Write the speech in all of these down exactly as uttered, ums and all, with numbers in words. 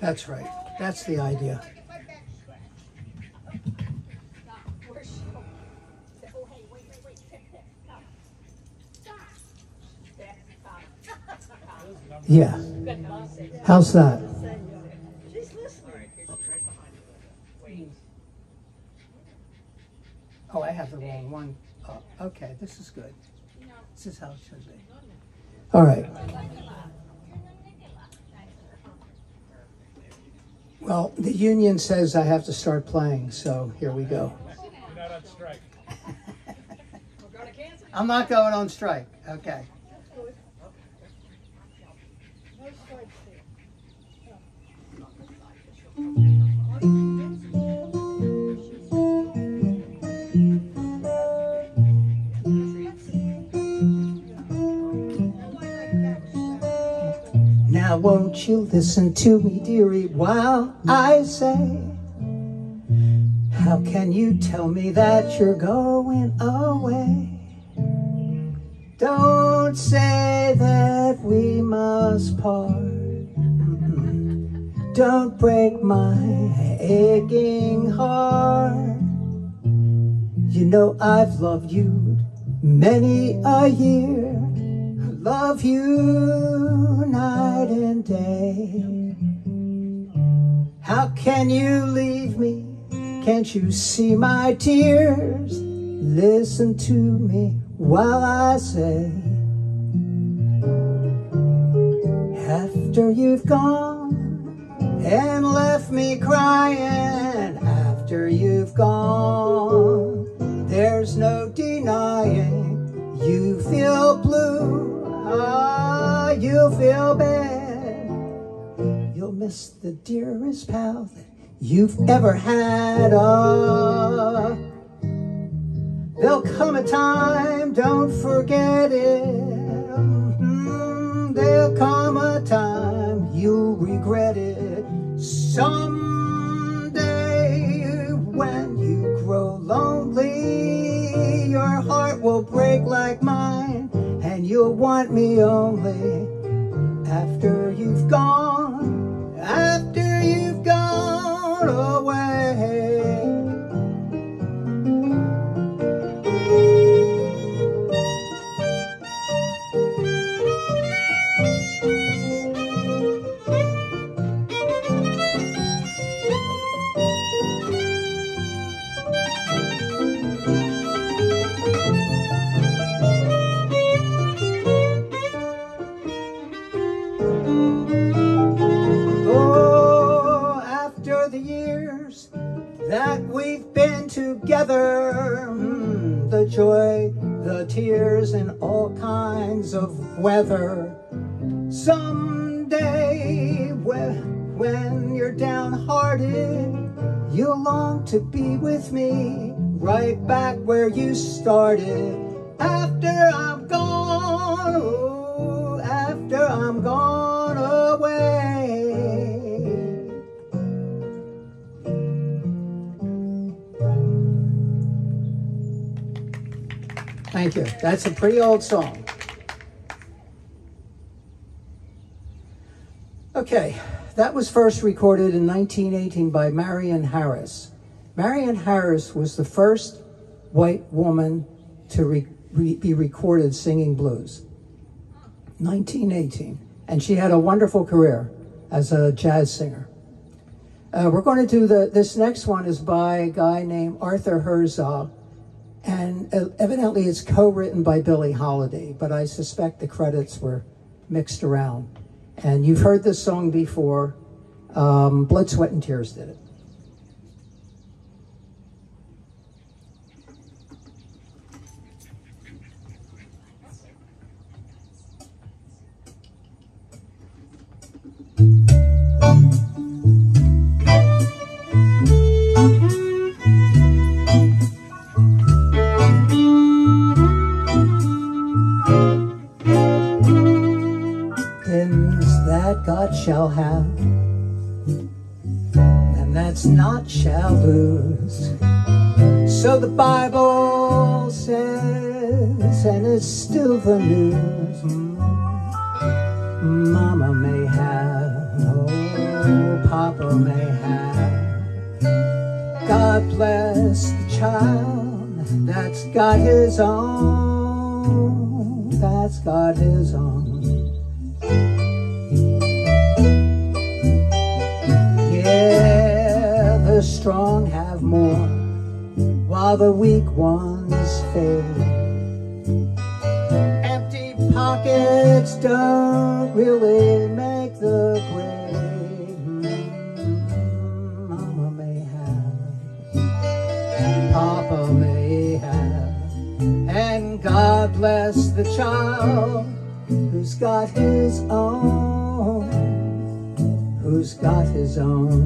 That's right. That's the idea. Yeah. How's that? Oh, I have the wrong one. Oh, okay, this is good. This is how it should be. All right. Well, the union says I have to start playing, so here we go. You're not on strike. I'm not going on strike. Okay. Now won't you listen to me, dearie, while I say, how can you tell me that you're going away? Don't say that we must part. Mm-mm. Don't break my aching heart. You know I've loved you many a year. Love you night and day. How can you leave me? Can't you see my tears? Listen to me while I say, after you've gone and left me crying, after you've gone, there's no denying you feel blue. Ah, you feel bad. You'll miss the dearest pal that you've ever had. Ah, there'll come a time, don't forget it. Mm, there'll come a time you'll regret it. Someday when you grow lonely, your heart will break like mine. And you'll want me only after you've gone, after you've gone away. That we've been together, mm, the joy, the tears, and all kinds of weather. Someday, when, when you're downhearted, you'll long to be with me, right back where you started. After I'm gone, oh, after I'm gone away. Thank you. That's a pretty old song. Okay, that was first recorded in nineteen eighteen by Marion Harris. Marion Harris was the first white woman to re re be recorded singing blues. nineteen eighteen. And she had a wonderful career as a jazz singer. Uh, we're going to do the, this next one is by a guy named Arthur Herzog. And evidently it's co-written by Billie Holiday, but I suspect the credits were mixed around. And you've heard this song before. Um, Blood, Sweat, and Tears did it. That God shall have, and that's not shall lose. So the Bible says, and it's still the news. Mama may have, oh, Papa may have. God bless the child that's got his own, that's got his own. Yeah, the strong have more, while the weak ones fade. Empty pockets don't really make the grade. Mm, Mama may have, Papa may have, and God bless the child who's got his own, who's got his own.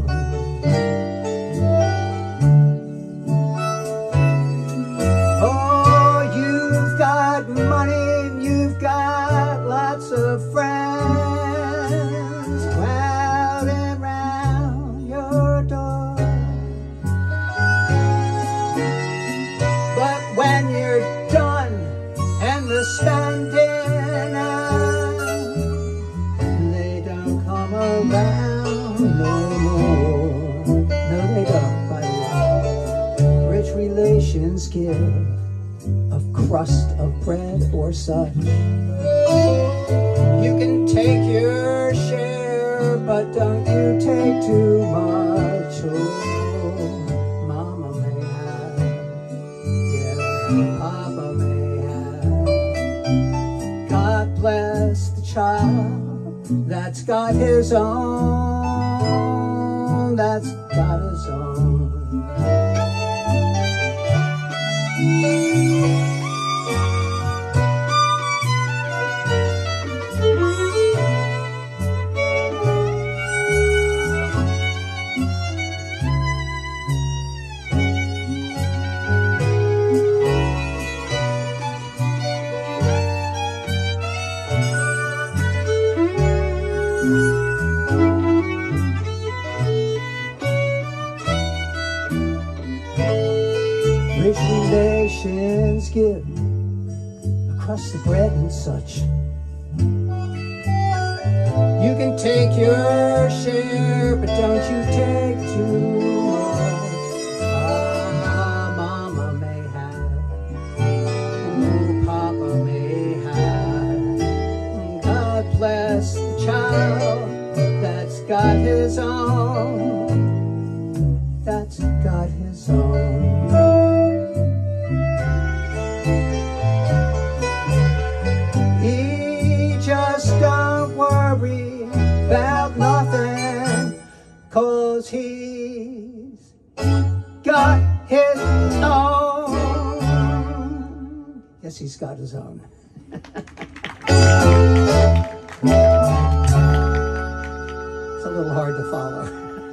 Oh, you've got money and you've got lots of friends crowding round your door. But when you're done and the spending out, they don't come around no more. No, they don't, by the way. Rich relations give of crust of bread or such. You can take your share, but don't you take too much. Oh, Mama may have, yeah, Papa may have. God bless the child that's got his own, that's got his own. Rich relations give across the bread and such. You can take your share, but don't you take too much. Ah, Mama may have, ooh, Papa may have. God bless the child that's got his own, that's got his own. Just don't worry about nothing, 'cause he's got his own. Yes, he's got his own. It's a little hard to follow.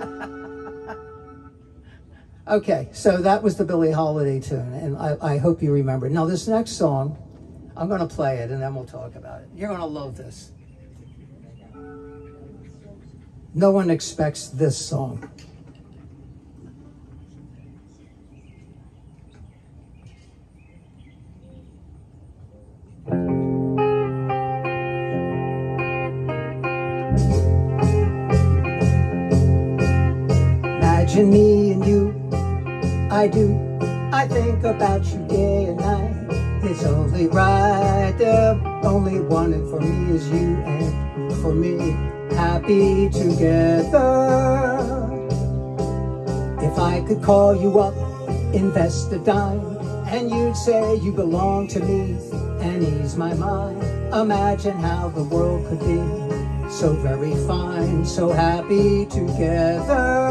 Okay, so that was the Billie Holiday tune, and I, I hope you remember. Now this next song, I'm going to play it and then we'll talk about it. You're going to love this. No one expects this song. Imagine me and you, I do, I think about you day and night. It's only right, the only one, and for me is you, and for me, happy together. If I could call you up, invest a dime, and you'd say you belong to me, and ease my mind. Imagine how the world could be so very fine, so happy together.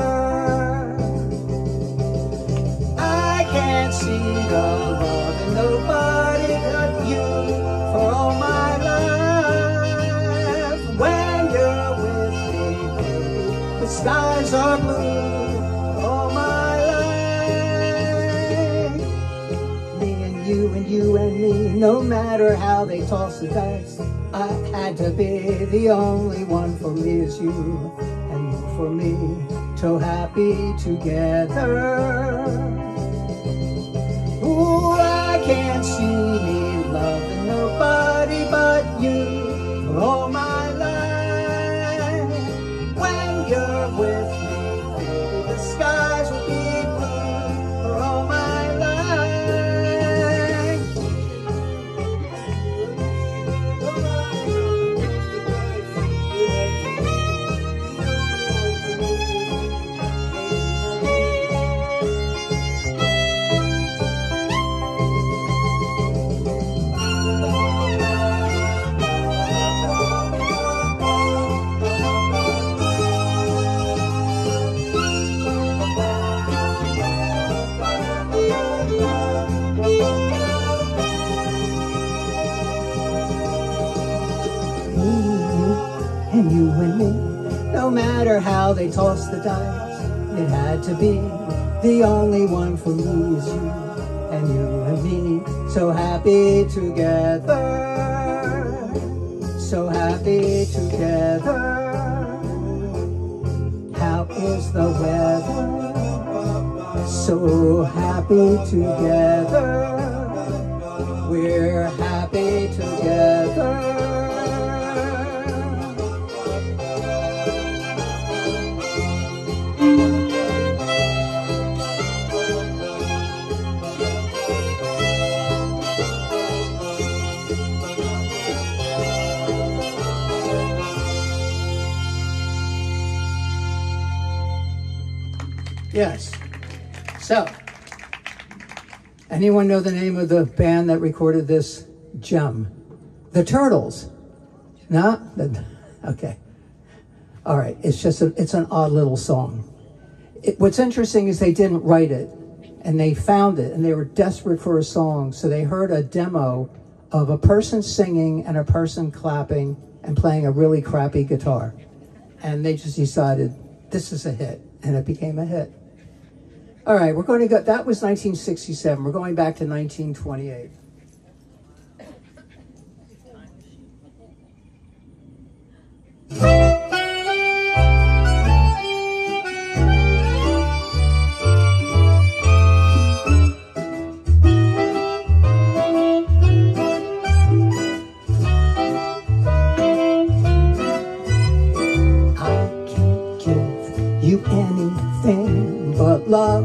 I can't see the love in nobody but you for all my life. When you're with me, baby, the skies are blue all my life. Me and you and you and me, no matter how they toss the dice, I had to be the only one. For me is you, and you for me, so happy together. Ooh, I can't see me loving nobody but you for all my life. When you're with me, and you and me. No matter how they toss the dice, it had to be. The only one for me is you, and you and me. So happy together, so happy together. How is the weather? So happy together. We're happy together. Yes. So, anyone know the name of the band that recorded this gem? The Turtles. No? Okay. All right. It's just a, it's an odd little song. It, what's interesting is they didn't write it, and they found it, and they were desperate for a song, so they heard a demo of a person singing and a person clapping and playing a really crappy guitar. And they just decided, this is a hit, and it became a hit. All right, we're going to go, that was nineteen sixty-seven. We're going back to nineteen twenty-eight. I can't give you anything but love.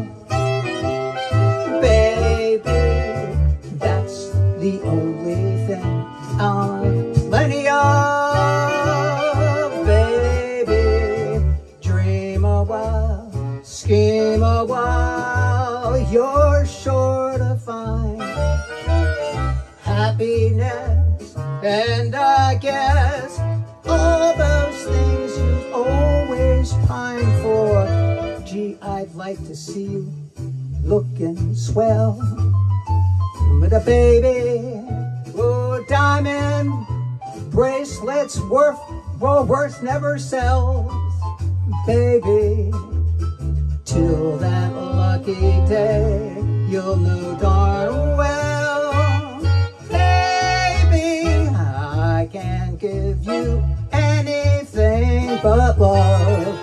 The only thing I'm plenty of, baby. Dream a while, scheme a while, you're sure to find happiness, and I guess all those things you've always pined for. Gee, I'd like to see you looking swell with a baby, oh, diamond bracelets worth, well, worth never sells, baby. Till that lucky day, you'll know darn well, baby, I can't give you anything but love.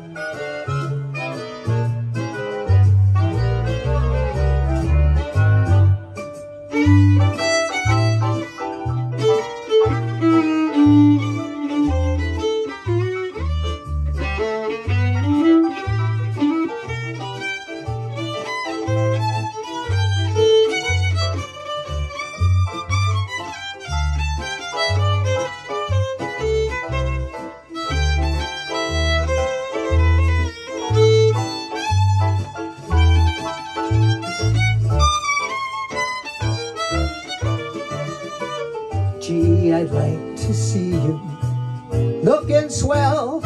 Gee, I'd like to see you looking swell,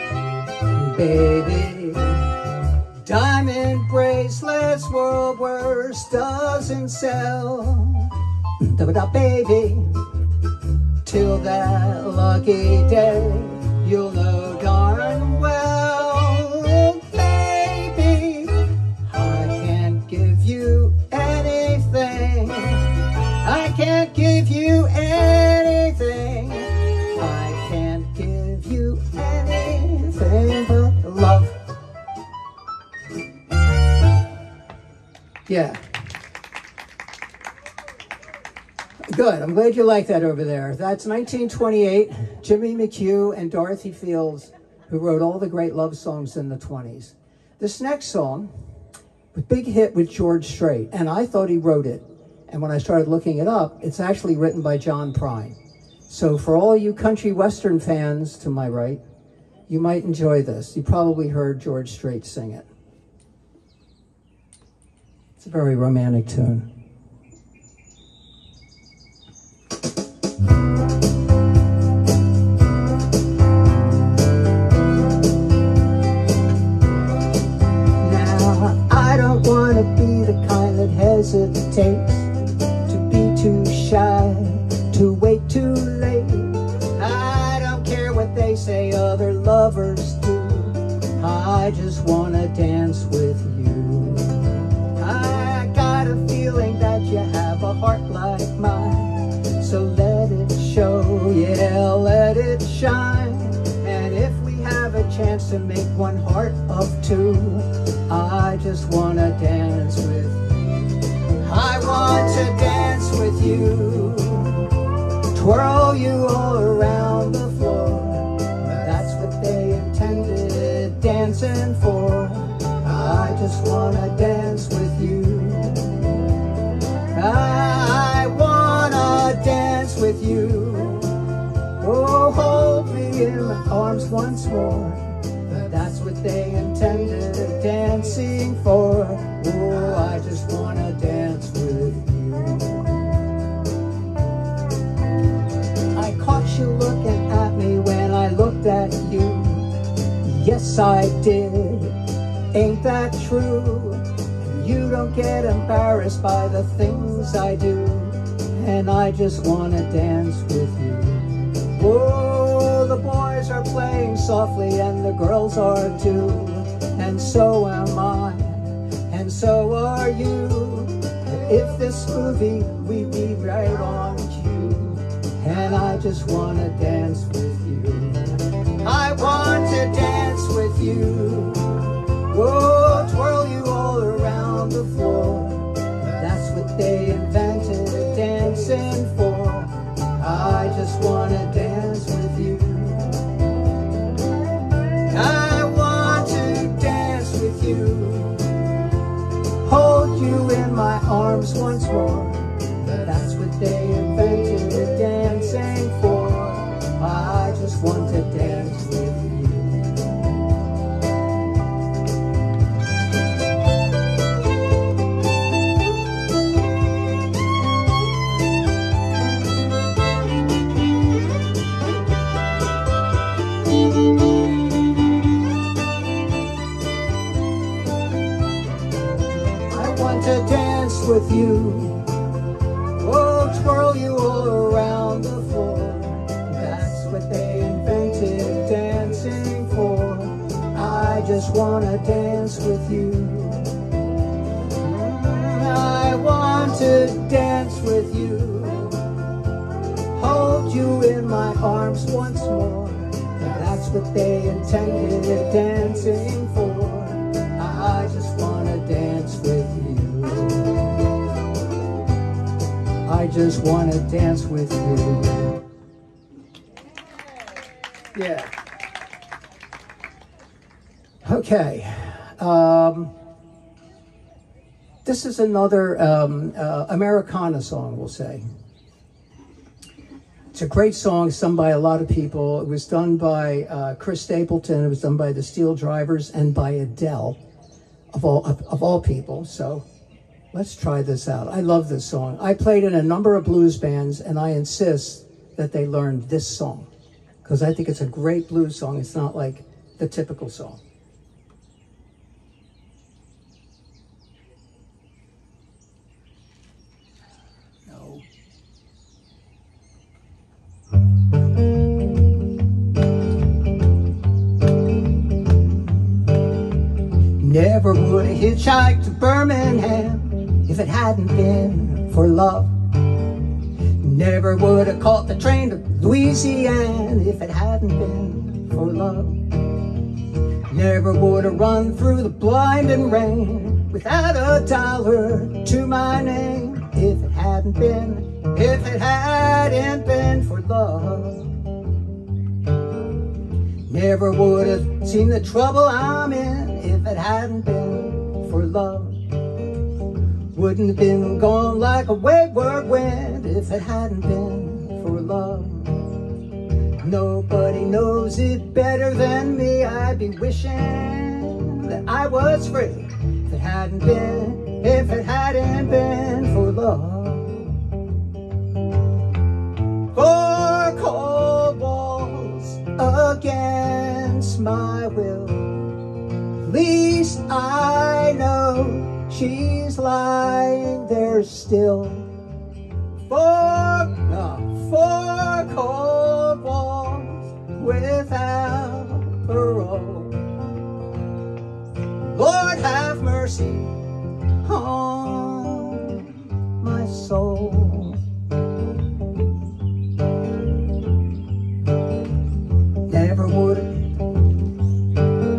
baby. Diamond bracelets, world worst doesn't sell, da-ba-da, baby. Till that lucky day, you'll know darn well, baby, I can't give you anything. I can't give you anything. I can't give you anything but love. Yeah. Good. I'm glad you like that over there. That's nineteen twenty-eight. Jimmy McHugh and Dorothy Fields, who wrote all the great love songs in the twenties. This next song, a big hit with George Strait, and I thought he wrote it. And when I started looking it up, it's actually written by John Prine. So for all you country western fans to my right, you might enjoy this. You probably heard George Strait sing it. It's a very romantic tune. Now, I don't want to be the kind that hesitates, to be too shy, to wait too late. I don't care what they say. to make one heart of two. I just wanna dance with you. I want to dance with you, twirl you all around the floor. That's what they intended dancing for. I just wanna dance with you. I wanna dance with you. Oh, hold me in my arms once more. That's what they intended dancing for. Oh, I just wanna dance with you. I caught you looking at me when I looked at you. Yes, I did. Ain't that true? You don't get embarrassed by the things I do, and I just wanna dance with you. Oh, the boys are playing softly and the girls are too, and so am I, and so are you. If this movie, we'd be right on cue, and I just wanna dance with you. I want to dance with you. Oh, twirl you all around the floor. That's what they invented dancing for. I just wanna dance with you. I want to dance with you, hold you in my arms once more. That's what they invented dancing for. I just want to dance with you. To dance with you, oh, twirl you all around the floor. That's what they invented dancing for. I just wanna dance with you. I want to dance with you, hold you in my arms once more. That's what they intended dancing for. I just wanna dance with you. I just want to dance with you. Yeah. Okay. Um, this is another um, uh, Americana song, we'll say. It's a great song sung by a lot of people. It was done by uh, Chris Stapleton. It was done by the Steel Drivers and by Adele, of all, of, of all people. So let's try this out. I love this song. I played in a number of blues bands, and I insist that they learn this song because I think it's a great blues song. It's not like the typical song. No. Never would have hitchhiked to Birmingham if it hadn't been for love. Never would have caught the train to Louisiana if it hadn't been for love. Never would have run through the blinding rain without a dollar to my name if it hadn't been, if it hadn't been for love. Never would have seen the trouble I'm in if it hadn't been for love. Wouldn't have been gone like a wayward wind if it hadn't been for love. Nobody knows it better than me. I'd be wishing that I was free if it hadn't been, if it hadn't been for love. Four cold walls against my will. At least I know she's lying there still. Four, no, four cold walls without parole. Lord have mercy on my soul. Never would have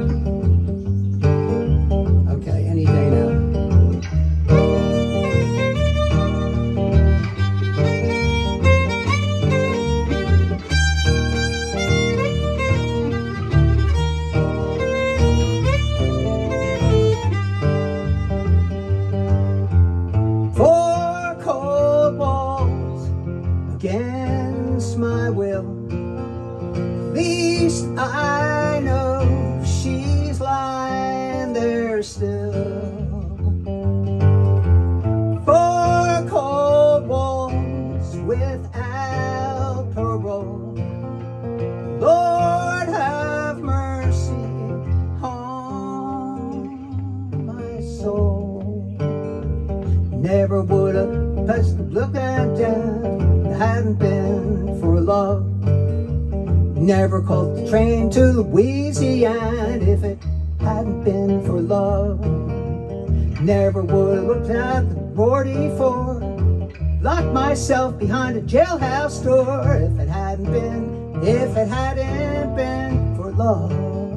Never would have touched the looking down if it hadn't been for love. Never caught the train to Louisiana if it hadn't been for love. Never would have looked at the forty-four, locked myself behind a jailhouse door if it hadn't been, if it hadn't been for love.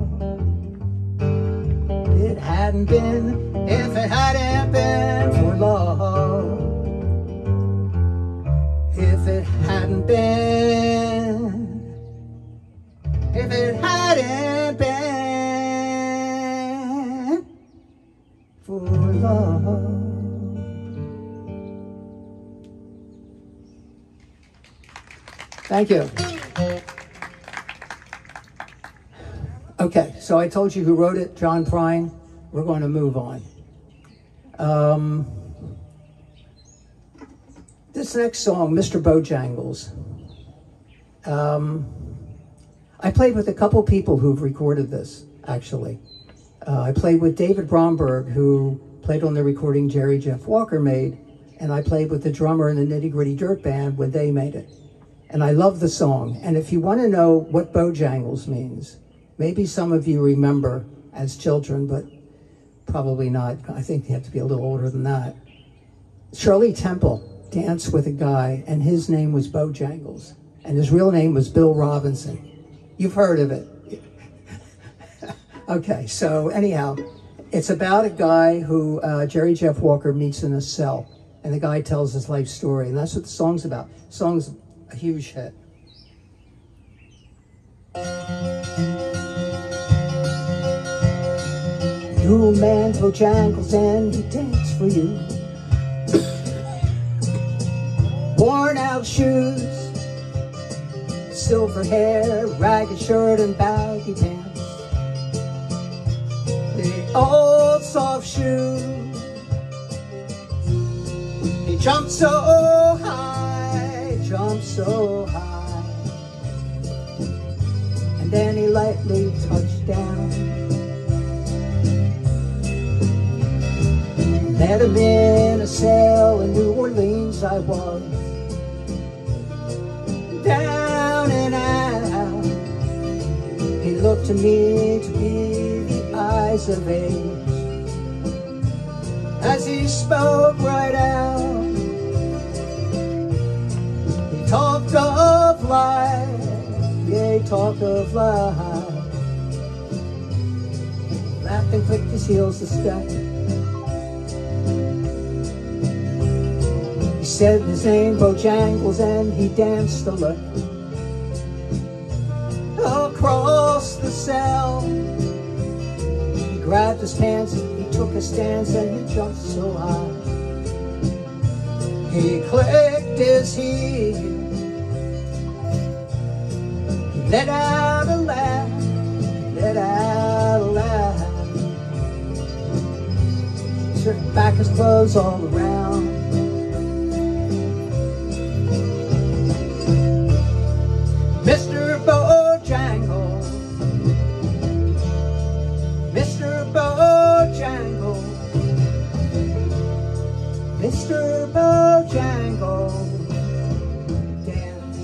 It hadn't been, if it hadn't been for love. If it hadn't been, if it hadn't been for love. Thank you. Okay, so I told you who wrote it, John Prine. We're going to move on. Um, this next song, Mister Bojangles. Um, I played with a couple people who've recorded this, actually. Uh, I played with David Bromberg, who played on the recording Jerry Jeff Walker made, and I played with the drummer in the Nitty Gritty Dirt Band when they made it. And I love the song. And if you want to know what Bojangles means, maybe some of you remember as children, but probably not. I think you have to be a little older than that. Shirley Temple danced with a guy, and his name was Bojangles, and his real name was Bill Robinson. You've heard of it. Okay, so anyhow, it's about a guy who uh, Jerry Jeff Walker meets in a cell, and the guy tells his life story, and that's what the song's about. The song's a huge hit. Your man Bojangles and he danced for you. Worn out shoes, silver hair, ragged shirt and baggy pants. The old soft shoe. He jumped so high, jumped so high, and then he lightly touched down. Met him in a cell in New Orleans I was, down and out. He looked to me to be the eyes of age, as he spoke right out. He talked of life, yeah, he talked of life. Laughed and clicked his heels a step. He said his name Bojangles and he danced a lick across the cell. He grabbed his pants, he took a stance and he jumped so high. He clicked his heels, he let out a laugh, let out a laugh. He stripped back his clothes all around. Mister Bojangles, Mister Bojangles, Mister Bojangles, dance.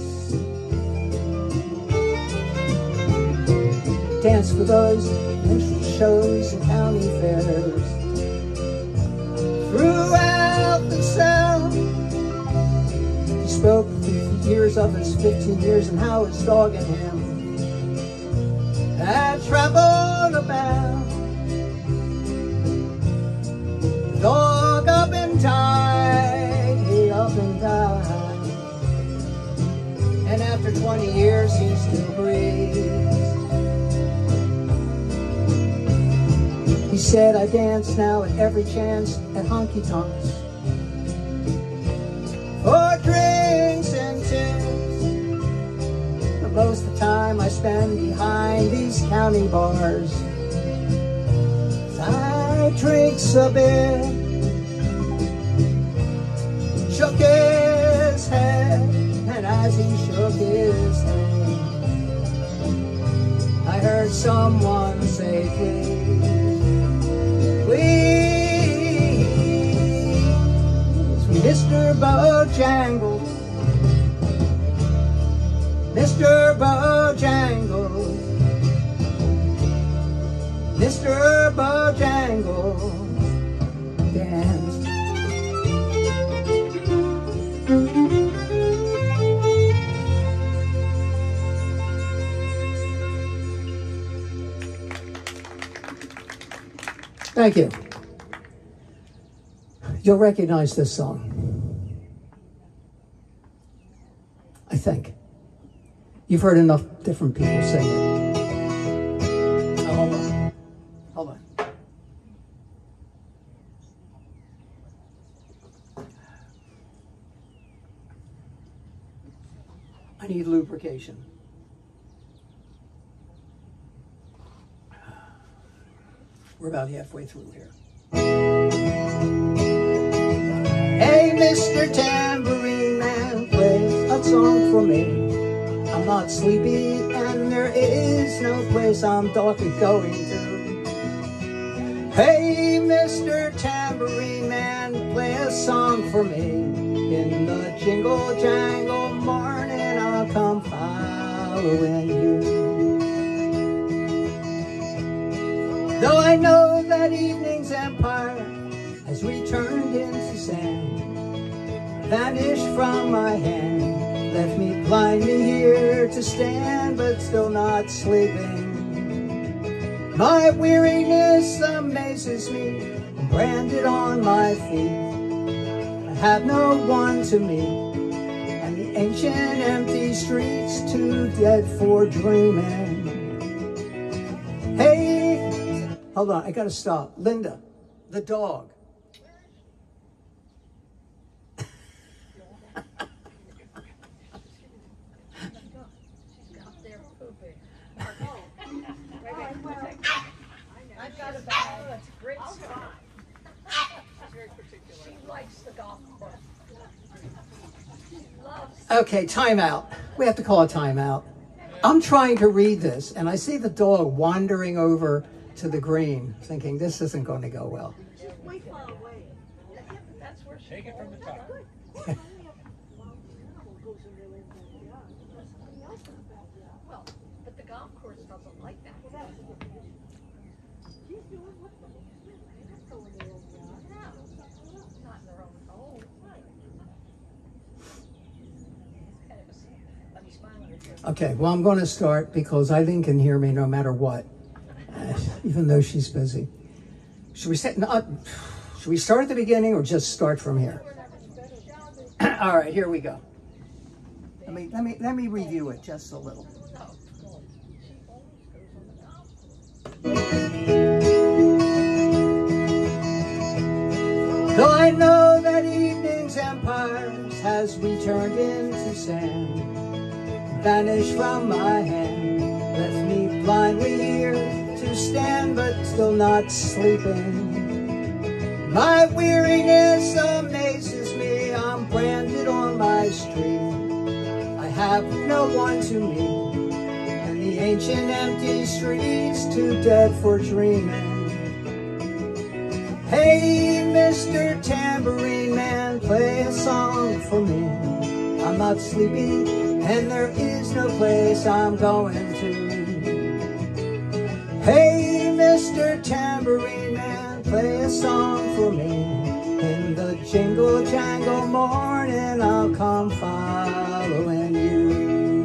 Dance for those minstrel shows and county fairs throughout the South. He spoke years of his fifteen years and how it's dogging him. I traveled about, dog up and died, he up and died, and after twenty years he still breathes. He said, I dance now at every chance at honky-tonks for drinks and tips. But most of the time I spend behind these county bars. I drink a bit. Shook his head, and as he shook his head, I heard someone say, please, please, Mister Bojangles, Mister Bojangles, Mister Bojangles, dance. Thank you. You'll recognize this song, I think. You've heard enough different people sing it. Oh, hold on. Hold on. I need lubrication. We're about halfway through here. Hey, Mister Tambourine Man, play a song for me. I'm not sleepy and there is no place I'm talking going to. Hey, Mister Tambourine Man, play a song for me. In the jingle jangle morning I'll come following you. Though I know that evening's empire has returned into sand, vanished from my hand, left me blindly here to stand, but still not sleeping. My weariness amazes me, branded on my feet. I have no one to meet, and the ancient empty streets too dead for dreaming. Hey, hold on, I gotta stop. Linda, the dog. I've got a bag. That's a great spot. She's very particular. She likes the golf course. She loves. Okay, timeout. We have to call a timeout. I'm trying to read this, and I see the dog wandering over to the green, thinking this isn't going to go well. She's way far away. That's where she Take it from the top. Well, but the golf course doesn't like that. Not in their own home. Okay, well, I'm going to start because Eileen can hear me no matter what, uh, even though she's busy. Should we, set, not, should we start at the beginning or just start from here? All right, here we go. Let me, let me, let me review it just a little. Though I know that evening's empires has returned into sand, vanished from my hand, left me blindly here to stand, but still not sleeping. My weariness amazes me, I'm branded on my street. I have no one to meet, and the ancient empty streets too dead for dreaming. Hey, Mister Tambourine Man, play a song for me. I'm not sleepy, and there is no place I'm going to. Hey, Mister Tambourine Man, play a song for me. In the jingle jangle morning, I'll come following you.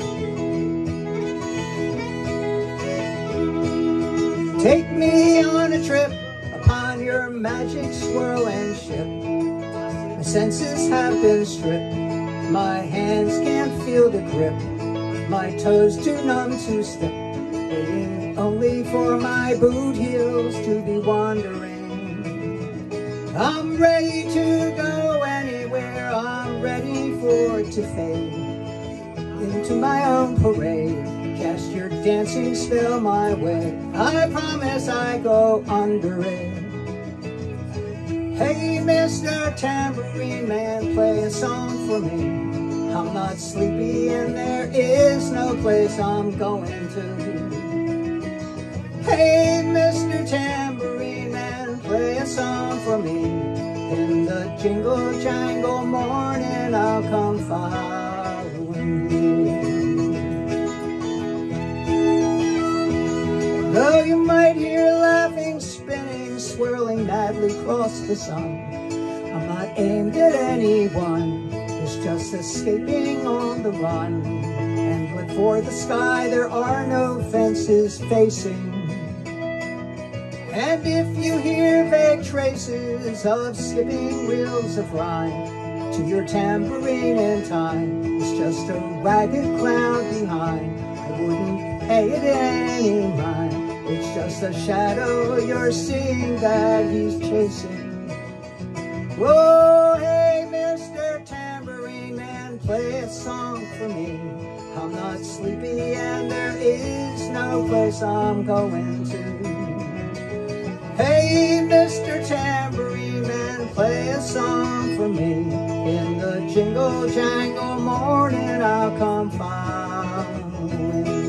Take me on a trip upon your magic swirling ship. My senses have been stripped, my hands can't feel the grip, my toes too numb to step, waiting only for my boot heels to be wandering. I'm ready to go anywhere, I'm ready for it to fade into my own parade. Cast your dancing spell my way, I promise I go under it. Hey, Mister Tambourine Man, play a song for me. I'm not sleepy and there is no place I'm going to. Hey, Mister Tambourine Man, play a song for me. In the jingle jangle morning I'll come following you. Though you might hear laughing, spinning, swirling madly across the sun, I'm not aimed at anyone, it's just escaping on the run. And but for the sky there are no fences facing. And if you hear vague traces of skipping wheels of rhyme to your tambourine in time, it's just a ragged cloud behind. I wouldn't pay it any mind. It's just a shadow you're seeing that he's chasing. Whoa, hey, Mister Tambourine Man, play a song for me. I'm not sleepy and there is no place I'm going to. Hey, Mister Tambourine Man, play a song for me. In the jingle jangle morning I'll come following you.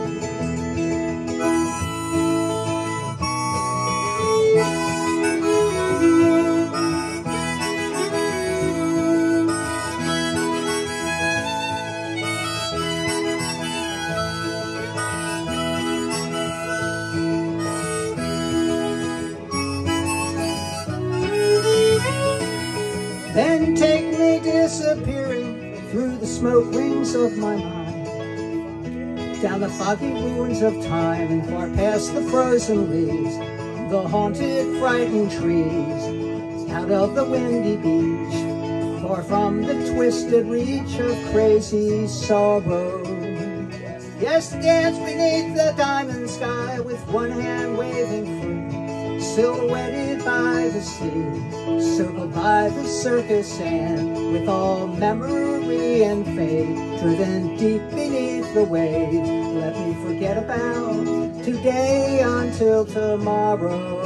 Then take me disappearing through the smoke rings of my mind, down the foggy ruins of time, and far past the frozen leaves, the haunted, frightened trees, out of the windy beach, far from the twisted reach of crazy sorrow. Yes, dance beneath the diamond sky with one hand waving free, silhouetted by the sea, circled by the circus sand, with all memory and fate driven deep beneath the waves. Let me forget about today until tomorrow.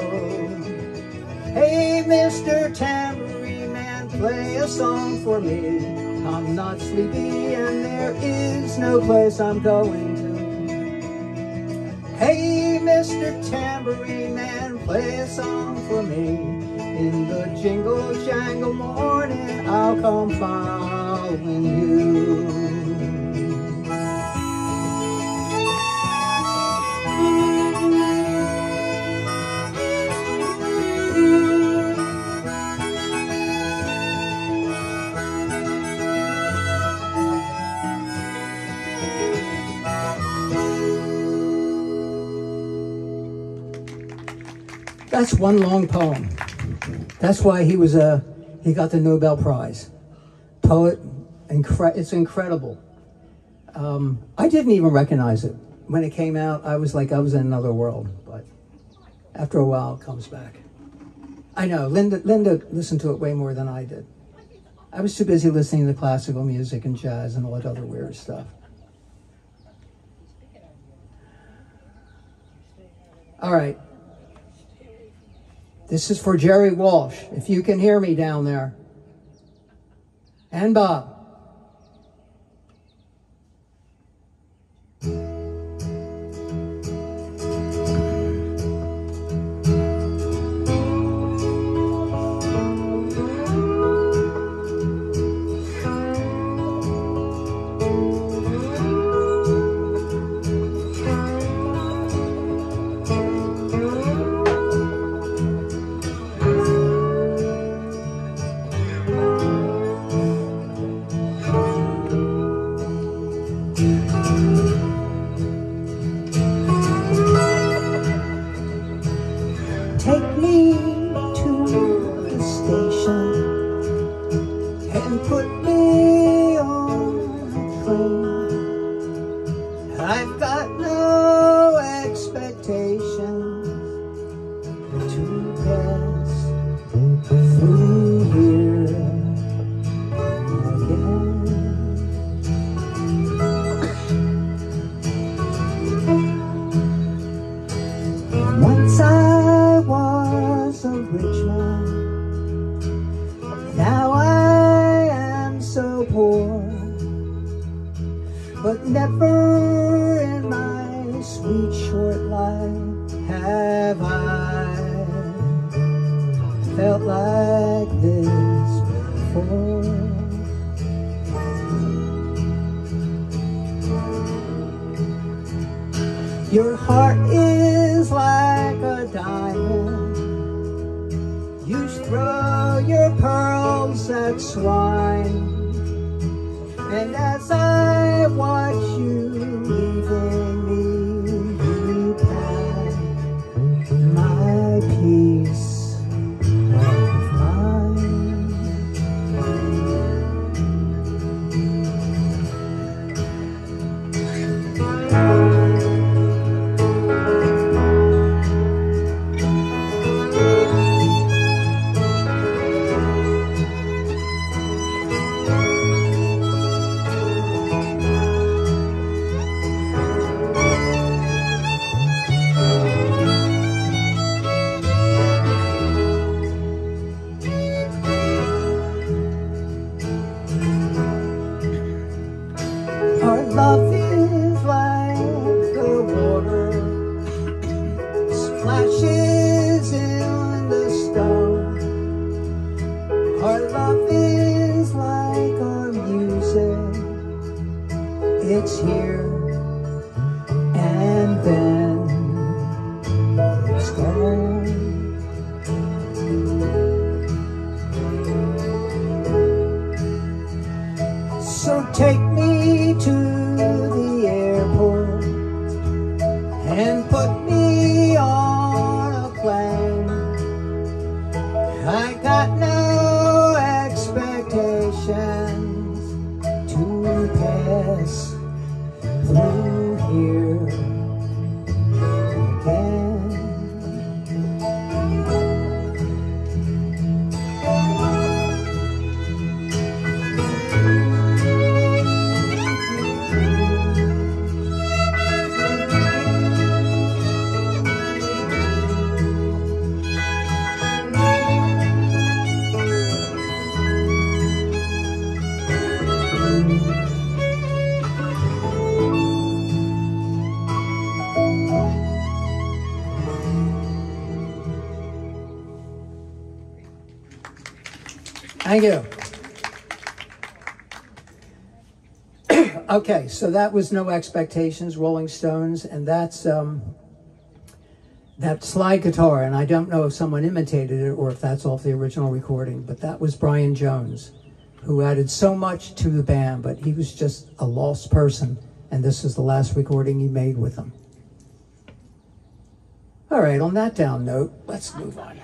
Hey, Mister Tambourine Man, play a song for me. I'm not sleepy and there is no place I'm going to. Hey, Mister Tambourine Man, play a song for me. In the jingle jangle morning I'll come following you. That's one long poem. That's why he was a, he got the Nobel Prize. Poet, incre it's incredible. Um, I didn't even recognize it. When it came out, I was like, I was in another world, but after a while it comes back. I know, Linda, Linda listened to it way more than I did. I was too busy listening to classical music and jazz and all that other weird stuff. All right. This is for Jerry Walsh, if you can hear me down there. And Bob. Take me to the station and put me on a train. I've got no expectations to pass through here again. Once I was a rich man, now I am so poor, but never in my sweet short life have I felt like this. fall. Your heart is like a diamond. You throw your pearls at swine. And as I watch you leaving me, you pack my peace of mind. Our love is like the water, splashes in the stone. Our love is like our music, it's here and then it's gone. So take me to the airport and put me on a plane. I got no expectations to pass through here again. Thank you. Okay, so that was No Expectations, Rolling Stones, and that's um, that slide guitar, and I don't know if someone imitated it or if that's off the original recording, but that was Brian Jones, who added so much to the band, but he was just a lost person, and this is the last recording he made with them. All right, on that down note, let's move on.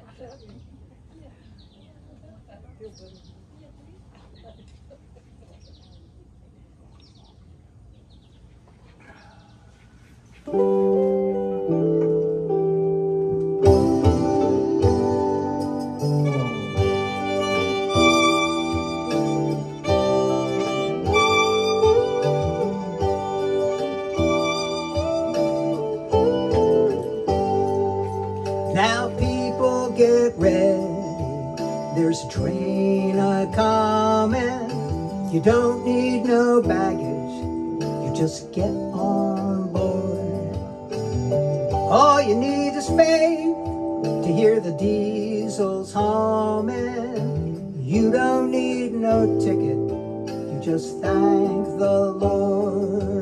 Now people get ready, there's a train a-comin'. You don't need no baggage, you just get on board. All you need is faith to hear the diesels humming. You don't need no ticket, you just thank the Lord.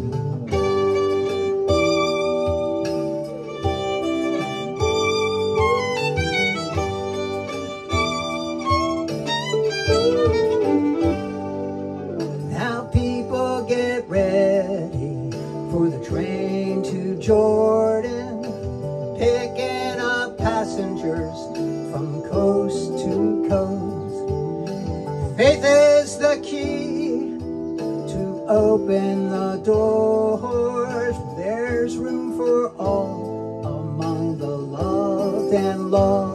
Train to Jordan, picking up passengers from coast to coast. Faith is the key to open the doors. There's room for all among the loved and lost.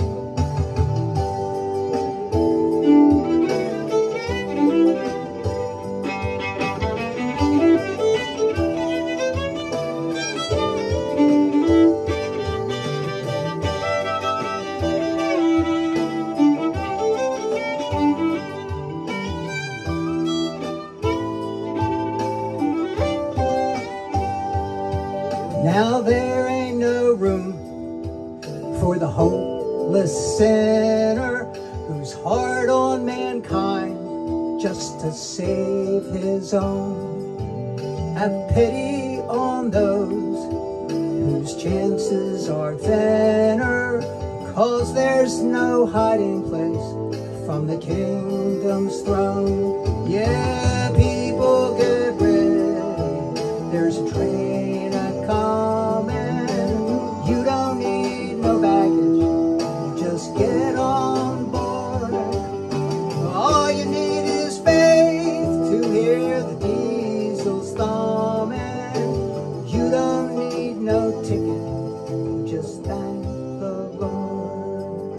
Now there ain't no room for the hopeless sinner whose heart hard on mankind just to save his own. Have pity on those whose chances are thinner, 'cause there's no hiding place from the kingdom's throne. Yeah, people get ready, there's a train a-coming. You don't need no baggage, just get on board. All you need is faith to hear the diesels thumbing. You don't need no ticket, just thank the Lord.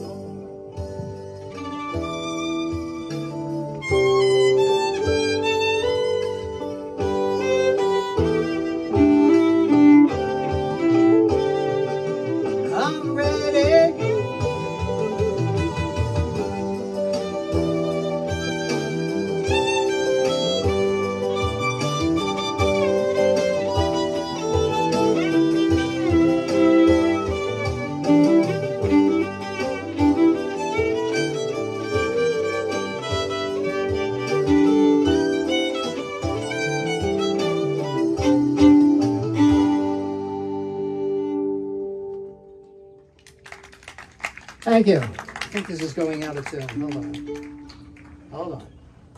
I'm ready. Thank you. I think this is going out of tune. Hold on. Hold on.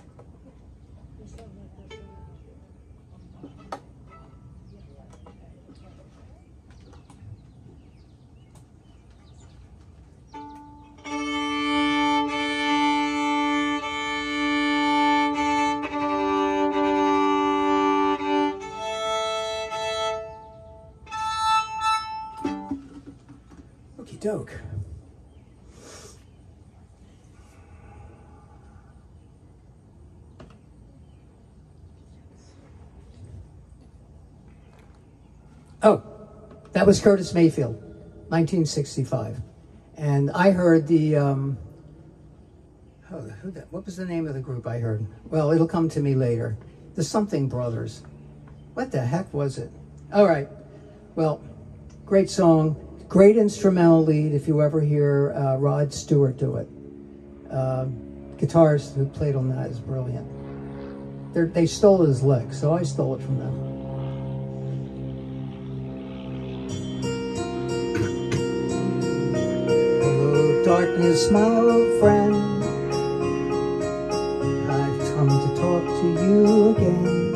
Okie doke. Oh, that was Curtis Mayfield, nineteen sixty-five. And I heard the, um, oh, who that, what was the name of the group I heard? Well, it'll come to me later. The Something Brothers. What the heck was it? All right. Well, great song, great instrumental lead if you ever hear uh, Rod Stewart do it. Uh, guitarist who played on that is brilliant. They're, they stole his lick, so I stole it from them. Darkness, my old friend, I've come to talk to you again,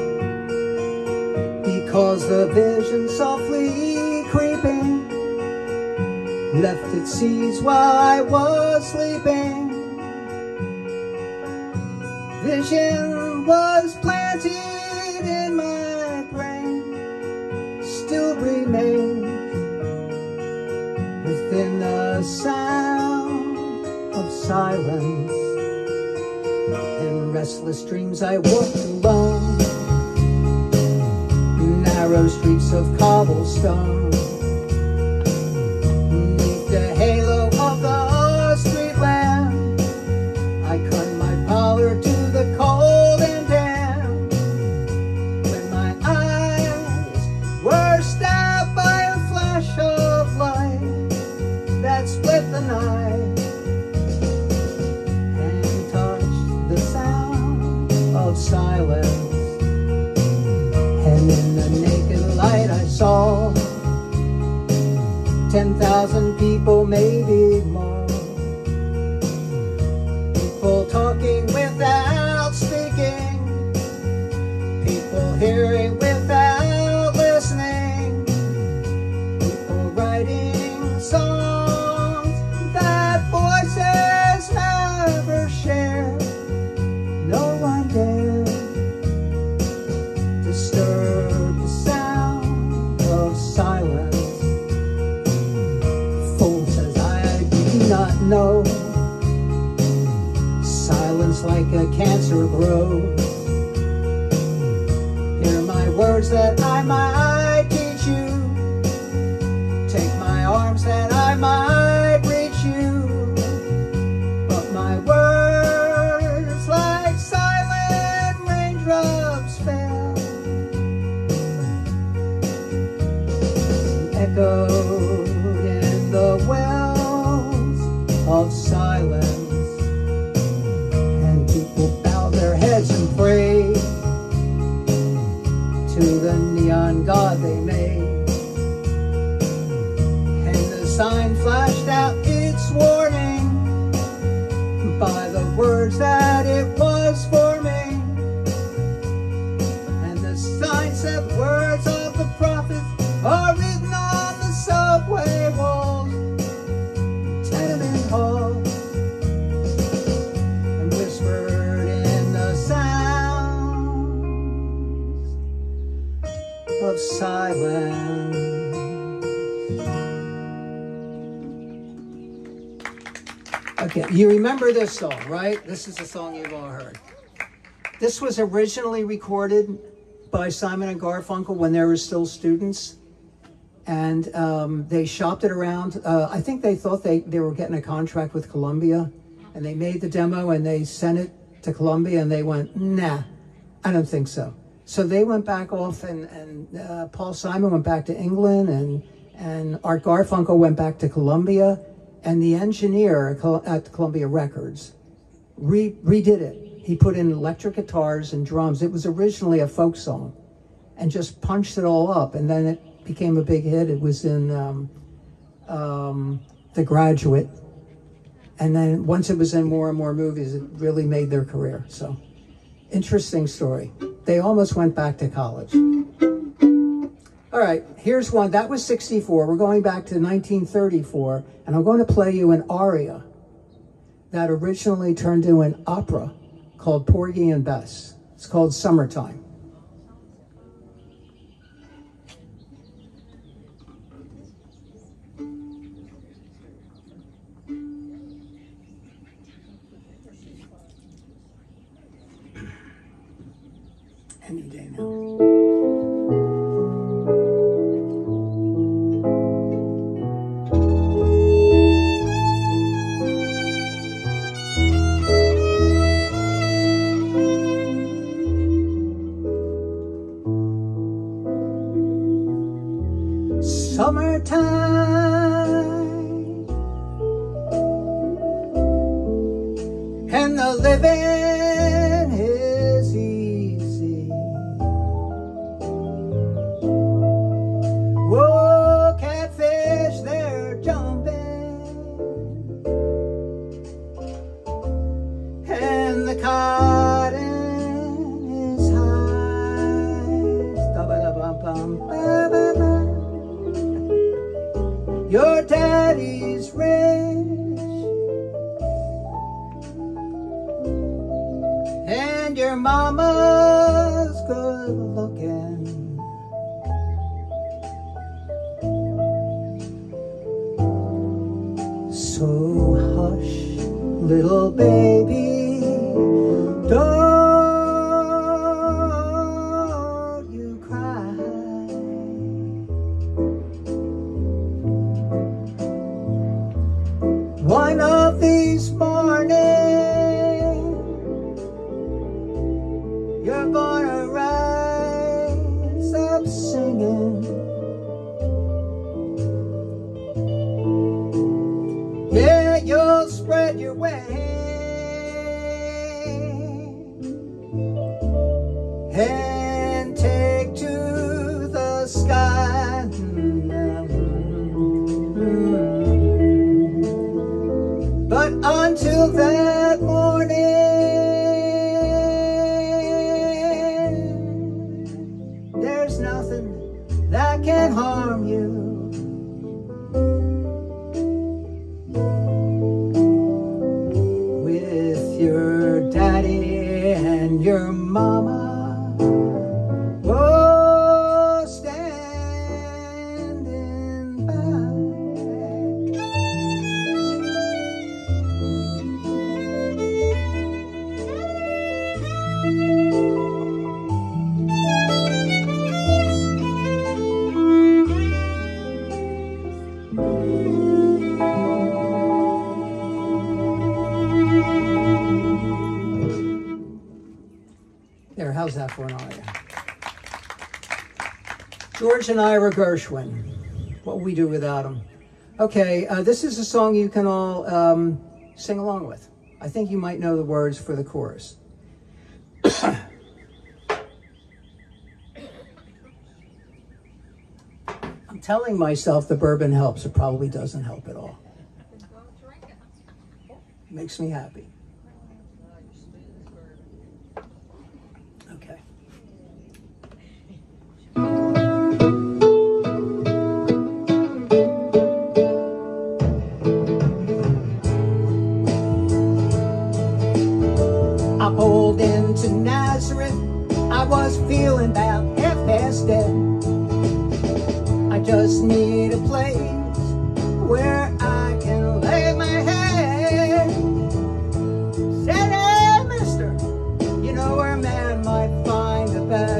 because the vision softly creeping left its seeds while I was sleeping. Vision was planted in my brain, still remains within the sound of silence. In restless dreams I walked alone, in narrow streets of cobblestone, beneath the halo of the street lamp. I cut my collar to the cold and damp, when my eyes were stabbed by a flash of light that split the night and touched the sound of silence. And in the naked light I saw ten thousand people, maybe more, people talking without speaking, people hearing without listening, people writing songs that voices never share. No one dared disturb the sound of silence. Fool says I do not know, silence like a cancer grows. Hear my words that I might teach you, take my arms that I might reach you, but my words like silent raindrops fell, echoed in the wells of silence. words that it was for me. And the signs and words of the prophets are written on the subway walls, tenement halls, and whispered in the sounds of silence. Okay, you remember this song, right? This is a song you've all heard. This was originally recorded by Simon and Garfunkel when they were still students. And um, they shopped it around. Uh, I think they thought they, they were getting a contract with Columbia. And they made the demo and they sent it to Columbia and they went, nah, I don't think so. So they went back off and, and uh, Paul Simon went back to England and, and Art Garfunkel went back to Columbia. And the engineer at Columbia Records re redid it. He put in electric guitars and drums. It was originally a folk song and just punched it all up. And then it became a big hit. It was in um, um, The Graduate. And then once it was in more and more movies, it really made their career. So, interesting story. They almost went back to college. All right, here's one. That was sixty-four. We're going back to nineteen thirty-four, and I'm going to play you an aria that originally turned into an opera called Porgy and Bess. It's called Summertime. Any day now. Summertime, and the living is easy. Whoa, catfish, they're jumping, and the cotton is high. Ba-ba-da-bum-bum. Your daddy's rich, and your mama's good looking. So hush, little baby, don't you cry. One of these mornings, you're gonna rise up singing. Yeah, you'll spread your wings and take to the sky. But until that morning, there's nothing that can harm you. With your daddy and your mama, oh, standing by. There, how's that for an aria? George and Ira Gershwin. What would we do without them? Okay, uh, this is a song you can all um, sing along with. I think you might know the words for the chorus. I'm telling myself the bourbon helps. It probably doesn't help at all. Makes me happy. to Nazareth, I was feeling about half past dead. I just need a place where I can lay my head. Said, hey, mister, you know where a man might find a bed.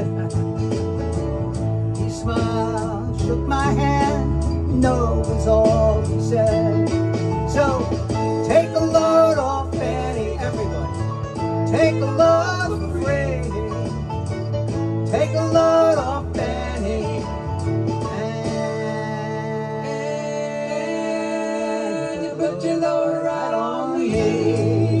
He smiled, shook my hand, no was all he said. So, take a load off Fanny, everybody. Take a load for free. Take a load off Fanny. And you put your load right on me.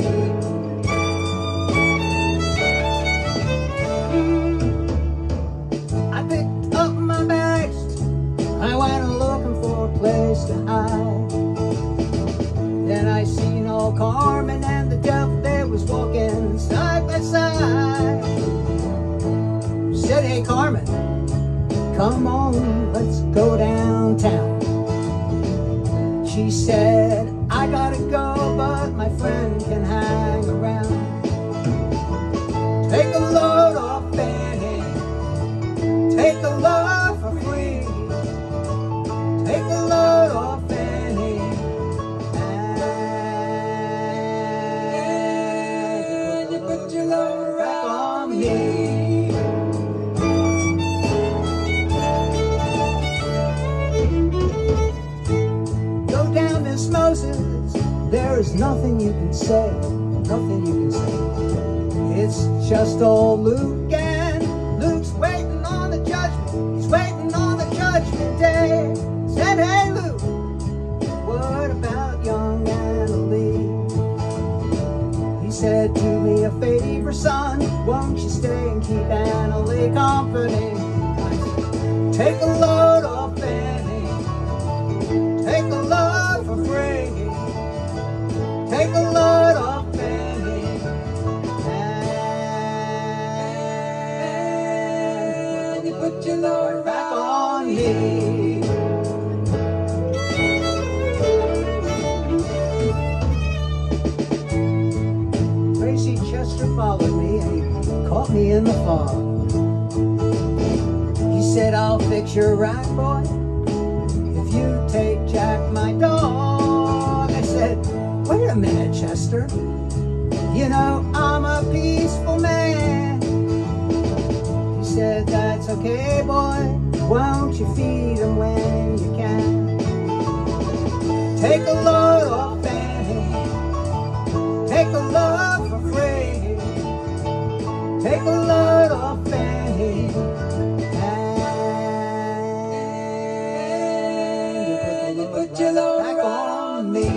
I picked up my bags. I went looking for a place to hide. Then I seen old Carmen and the devil, they was walking side by side. Said, hey Carmen, come on, let's go downtown. She said, I gotta go, but my friend can hang around. Take a load off Fanny, take a load for free. Take a load off Fanny, and you put your load back on me. Go down, Miss Moses, there is nothing you can say, nothing you can say. It's just old Luke, and Luke's waiting on the judgment, he's waiting on the judgment day. Said, hey Luke, what about young Annalie? He said, do me a favor, son, won't you stay and keep Annalie company? I said, take a load off Fanny, take a load for free. Take a load off Fanny, and you put your load back on me. Chester followed me and he caught me in the fog. He said, I'll fix your ride, boy, if you take Jack, my dog. I said, wait a minute, Chester, you know I'm a peaceful man. He said, that's okay, boy, won't you feed him when you can? Take a load off Fanny, take a load for free. Take a load off Fanny, and you put your load back on me.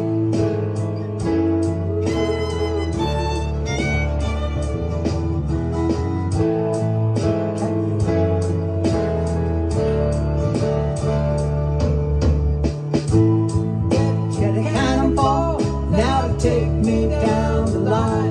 Get a cannonball now to take me down the line.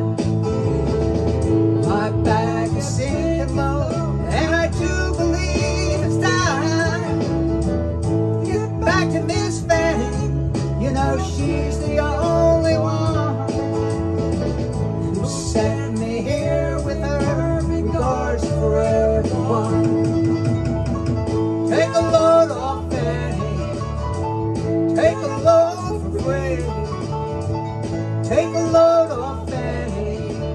My back is sinking low, and I do believe it's time to get back to Miss Fanny. You know she's the only one who sent me here with her regards for everyone. Take a load off Fanny, take a load for free. Take a load off Fanny,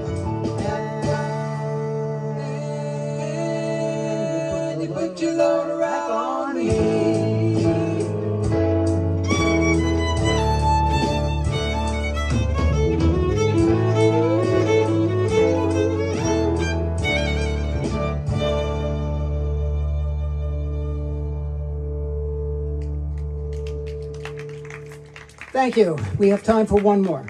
and you put your load right on me. Thank you. We have time for one more.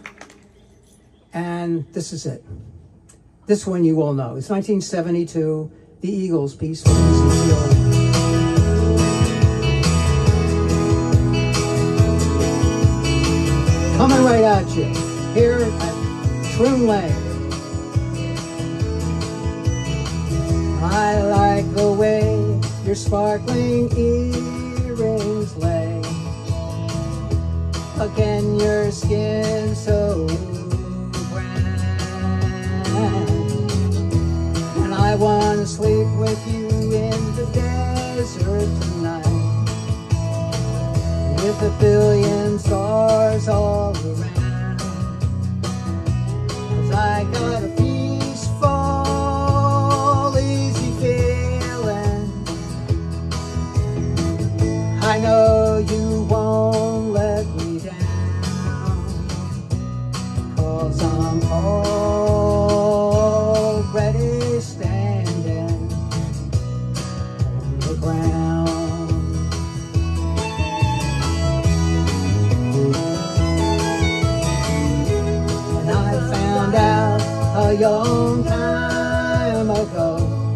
And this is it. This one you all know. It's nineteen seventy-two, the Eagles' Peaceful Easy Feeling. Coming right at you, here at Troon Lane. I like the way your sparkling earrings lay. Again, your skin so grand. with you in the desert tonight, with a billion stars all around. 'Cause I got a peaceful, easy feeling. I know you won't let me down, 'cause I'm already standing on the ground. And I found out a long time ago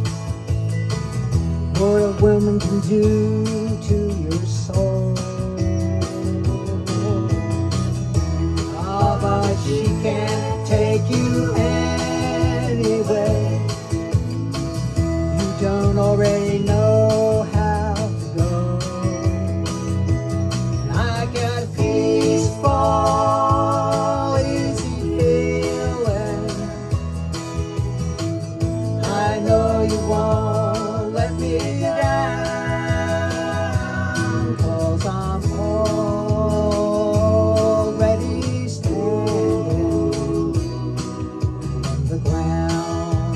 what a woman can do to your soul. Oh, but she can't take you anyway. You don't already know how to go. And I got a peaceful, easy feeling. I know you won't let me down, 'cause I'm already standing on the ground.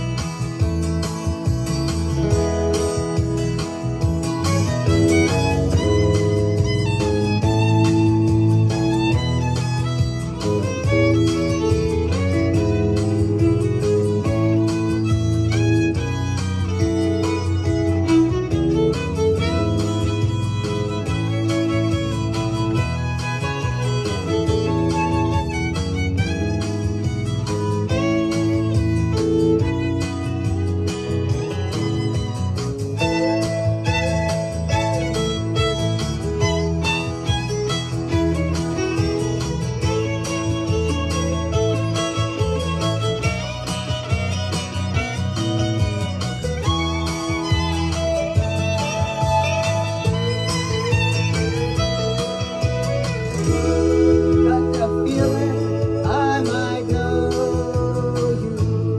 Got the feeling I might know you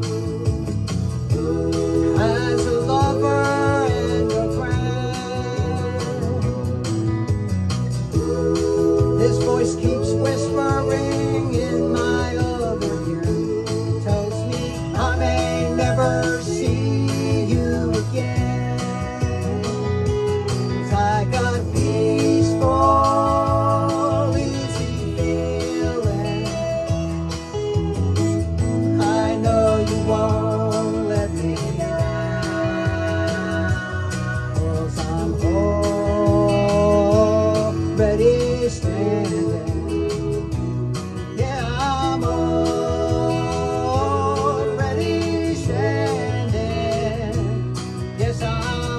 as a lover and a friend. This voice keeps whispering in my other ear, tells me I may never see you again. 'Cause I got peaceful, easy feeling. I know you won't let me down, 'cause I'm already standing. Yeah, I'm already standing. Yes, I'm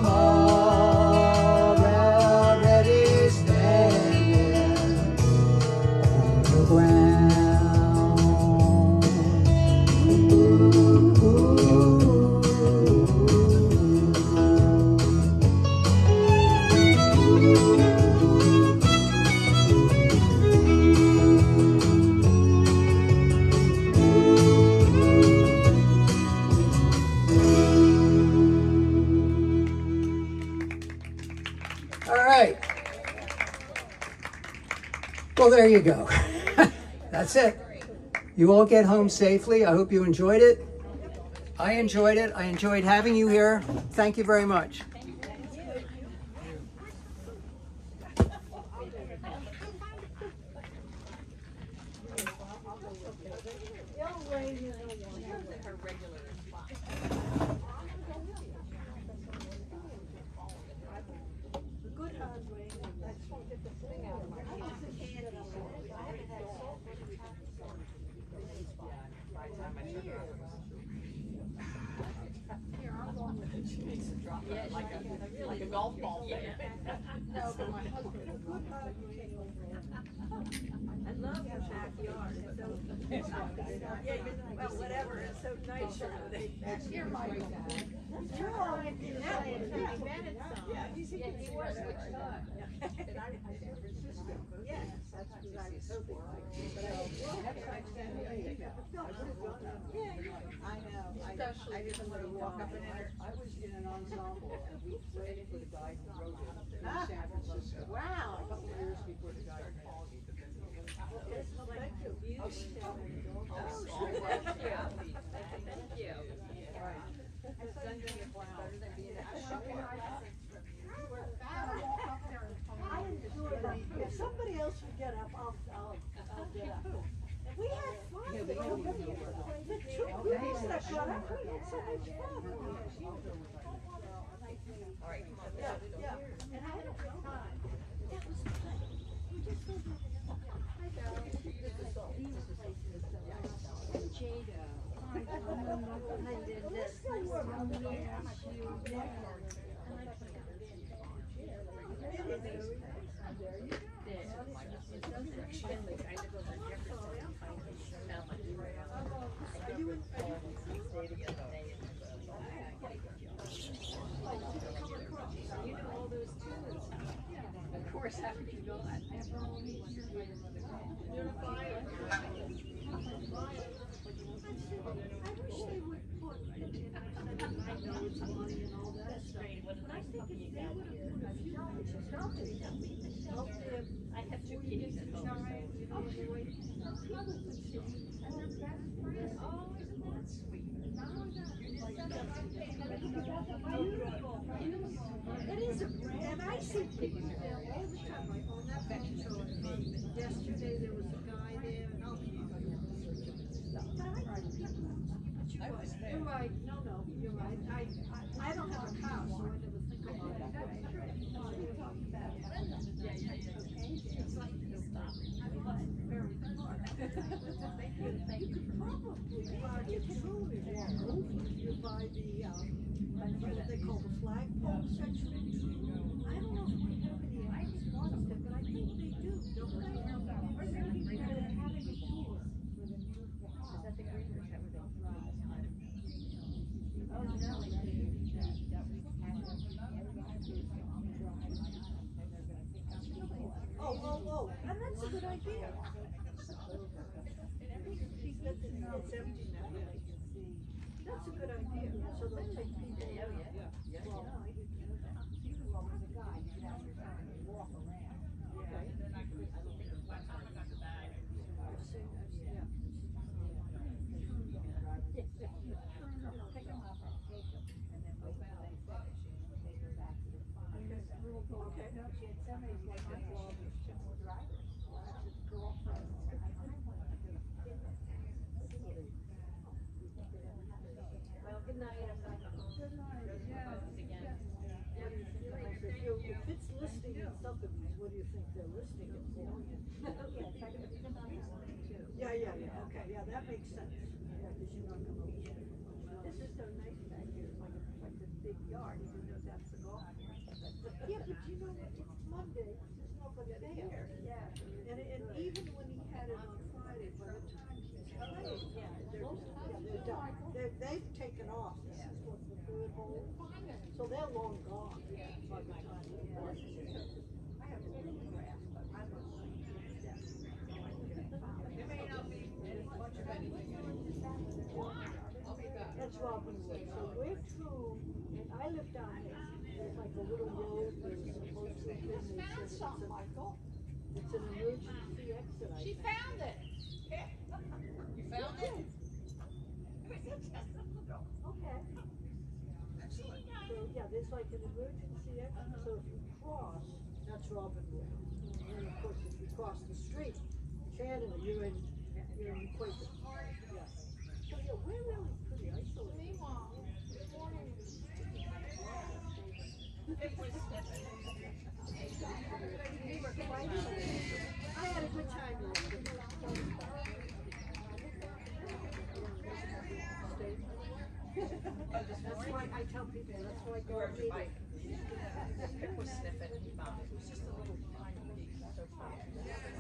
already standing on the ground. All right. Well, there you go. That's it. You all get home safely. I hope you enjoyed it. I enjoyed it. I enjoyed having you here. Thank you very much. Like a, like a golf ball thing. No, but my husband, a good hug. I love your backyard. It's so, yeah, well, whatever. It's so nice. That's your Michael. You're all in the United States. Yeah, he's he was with son. And I was in San Francisco. Yes, that's what I was hoping. But I have to extend the email. I would have done that. Yeah, I know. Especially I didn't want to walk up and enter. I was in. an ensemble, and we played for the guy who wrote it in San Francisco. Wow. A couple of years before the guy passed. Okay, so thank you. Oh, sure. Oh, sure. Thank you. Thank you. Right. Sending it better than being at a shopping mall. I enjoy that. If somebody else would get up, I'll, I'll, I'll get up. We had fun. Yeah, The they two don't even know where the two groups that got up, we had so much fun. All right, come on. Yeah, yeah. And I had a good time. That was fun. We just went over there. Hi, Val. And Jada. Hi, Tom. I did this. Nice to meet you. You know all those tunes. Of course, how could you not? You're a fire. I wish they would put, and I said, I know it's money and all that stuff. And I think if they would have put a few pictures, help them, help them. I have two kids at home. You know, they wait, some people could see, and their best friends. Oh, isn't that sweet? It is a, and I see people there all the time, like on that bench. Yesterday there was a guy there, and I'll be. But I think people, but you are, you're right, no, no, you're right, I, I, I don't have a car, so I never think about it. Yeah, yeah, yeah. It's like, stop. I mean, that's very hard. You could probably buy a Troon and walk over, you buy the, um, what they call the flagpole section of Troon. I don't know if we have any Irish ones there, but I think they do, don't they? Or maybe they're having a tour. Is that the greeners that were there? Oh, no. Oh, oh, oh, and that's a good idea. It's empty now. That's a good idea, so they'll take people. Oh, yeah, yeah, yeah. Well, well, with a guy, you have your time to walk around. Okay. I've seen, I've seen, yeah. Pick them up and take them, and then wait till they finish, and take them back to the farm. Okay. No, she had somebody's like a blog, simple drivers, just girlfriends. I want to do it. Well, good night. Good night. Again. If it's listing in Sotheby's, what do you think they're listing it for? Yeah, yeah, yeah, okay, yeah, that makes sense. Yeah, because you're not gonna. This is so nice back here, it's like a, like a big yard, even though that's the golf course. Yeah, but you know what, it's Monday, there's nobody there. Yeah. And, and even when he had it on Friday, by the time he's played, yeah, they're, yeah, they're done. They're, they've taken off, this is what the third hole, so they're long gone by the time he plays. I have a little grass, but I'm not sure. There may not be much of anything anymore. That's Robin Wood. So we're Troon, and I live down there. There's like a little road, there's supposed to be. You found something, Michael. It's an emergency exit, I She think. found it. You found it? Okay. Excellent. So, yeah, there's like an emergency exit, so if you cross, that's Robin Wood. And then, of course, if you cross the street, Canada, you're in, you're in Quaker. Yeah. So, yeah, we're really pretty isolated. Meanwhile, good morning. It was I had a good time yesterday. That's why I tell people, that's why I go Where's your meet bike? it. Pip was sniffing, he found it. It was just a little tiny piece. So fast. He's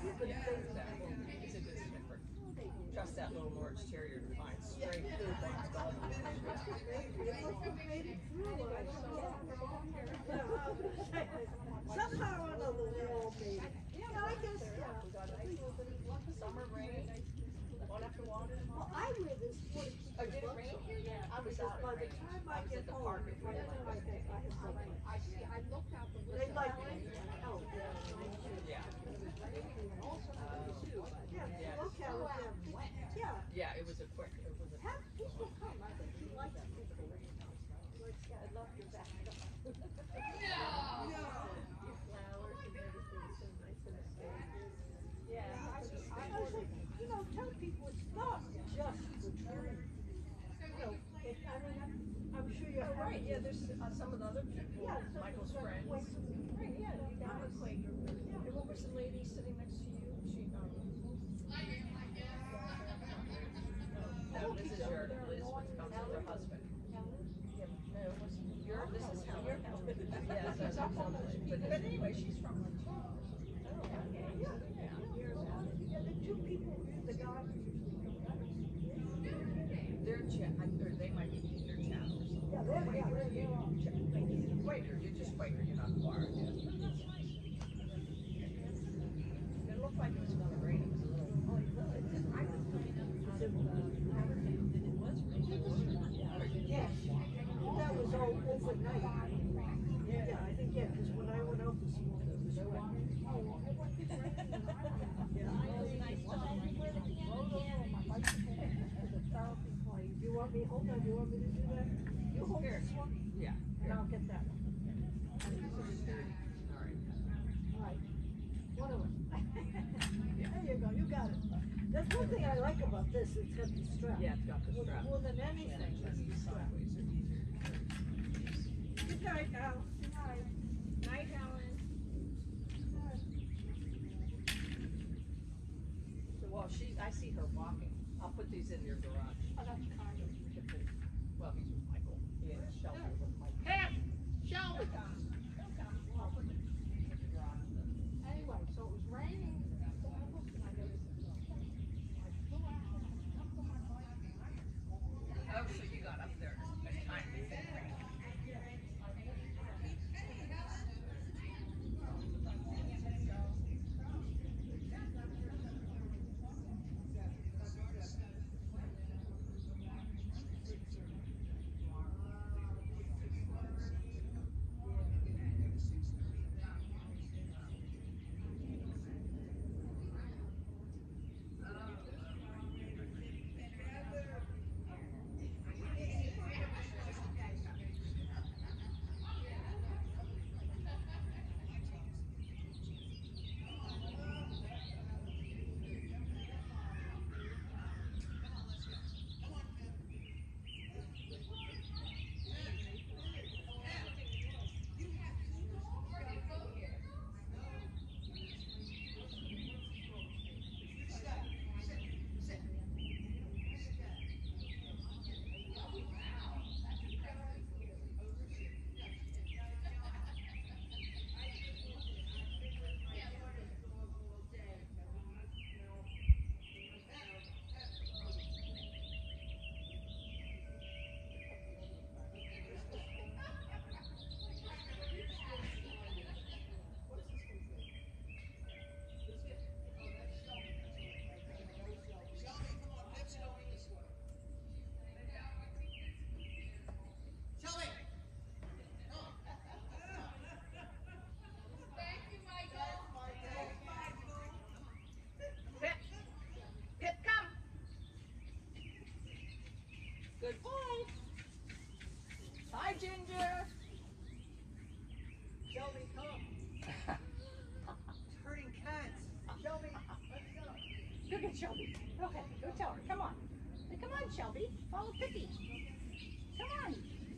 a good sniffer. Trust that little Norwich Terrier to find straight food on his dog. It must have made it through. I don't know. Somehow or another, they all made it. Yeah, I guess, yeah. We got nice summer rain. One after one. Well, I wear this forty. Oh, did it rain here? Yeah. I I was Because out by at the range. time I I was get at the home, park by at the time I Greenland. get, I have something. I see, I looked out the window. They like me. Oh, Yeah. yeah. Yeah, Yeah. locale with them. Yeah. Yeah, it was a quick, it was a. Have people come. I think he likes people. Like, I love your back. No. Your flowers and everything so nice and established. Yeah. I, I was like, you know, tell people it's not just the Troon. You know, it, I mean, I'm, I'm sure you're Oh, right, yeah, there's uh, some of the other people, Yeah, so Michael's like, friends. wait, Right, yeah, you got a Quaker. And what was the lady sitting next to you? She, um. No, this is your, Liz was comes with her husband. Yeah, no, it wasn't your, this is Helen. Your husband. Yeah, so it's lovely. But, but anyway, she's from like. Oh, okay. Yeah, yeah. Yeah, the two people, the guy. They're chat, or they might be their chat or something. Yeah, they're, yeah, they're, they're all. Quaker, you're just Quaker, you're not choir yet. But that's nice. It looked like it was gonna rain, it was a little. Oh, it was. It did. I was going up out of uh, Havertown, and it was raining. Yeah, that was all overnight. Yeah, I think, yeah, because when I went out this morning, it was wet. Yeah. Do you want me, hold on, do you want me to do that? You hold this one, Yeah. and I'll get that one. All right. All right, one of them. There you go, you got it. That's one thing I like about this, it's got the strap. Yeah, it's got the More- strap. More than anything, it's the strap. Sideways are easier. Good night, Al. Good night. Night, Helen. So, well, she, I see her walking. I'll put these in your garage. Oh, that's kind of. Well, he's with Michael. He and Shelby are with Michael. Pep, Shelby. I'll put them in the garage. Anyway, so it was raining. Oh, so you got up there in time to think. Good boy. Hi, Ginger. Shelby, come. Hurting cats. Shelby, let's go. Go get Shelby. Okay, go tell her. Come on. Hey, come on, Shelby. Follow Pippi. Come on.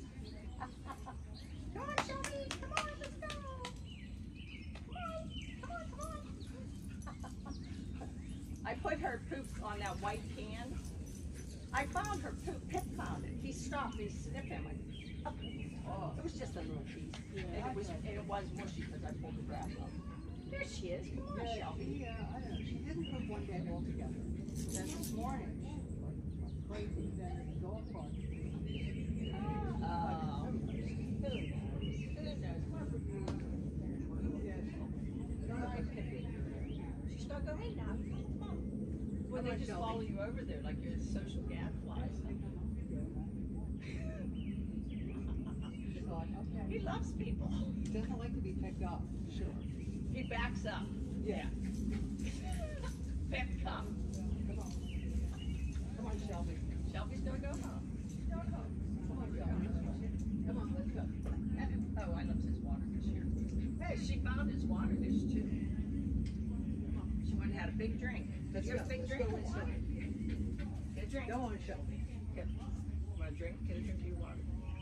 Come on, Shelby. Come on, let's go. Come on. Come on, come on. I put her poop on that white can. I found her poop. Pip found it. He stopped. He sniffed him. I, oh, it was just a little piece, and it was and it was mushy because I pulled the grass up. There she is. Come on, Shelby. Yeah, I know. She didn't cook one day altogether. Then this morning, like crazy, then the dog park. Oh. Who knows? Who knows? Hi, Pippi. She's not going now. Well, they just follow you over there like you're social gadflies. loves people. Doesn't like to be picked up. Sure. He backs up. Yeah. Pick up. Come on. Come on, Shelby. Shelby's gonna go home. She's going home. Come on, Shelby. Come on, let's go. Oh, I love his water dish here. Hey, she found his water dish too. She went and had a big drink. Let's You have go. a big Let's drink go of inside. water. Get a drink. Go on, Shelby. Get, want a drink? Get a drink of your water.